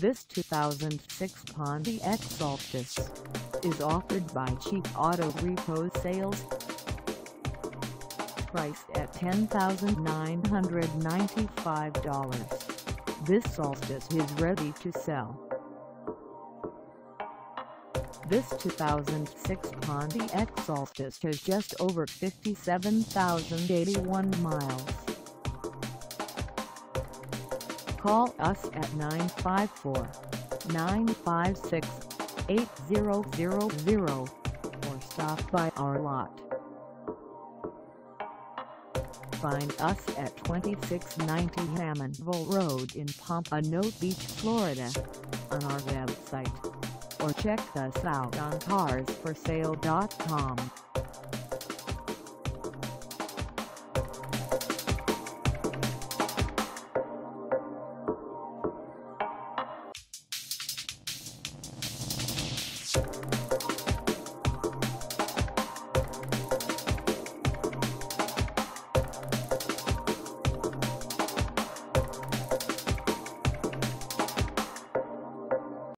This 2006 Pontiac Solstice is offered by Cheap Auto Repo Sales. Priced at $10,995, this Solstice is ready to sell. This 2006 Pontiac Solstice has just over 57,081 miles. Call us at 954-956-8000 or stop by our lot. Find us at 2690 Hammondville Road in Pompano Beach, Florida, on our website, or check us out on carsforsale.com.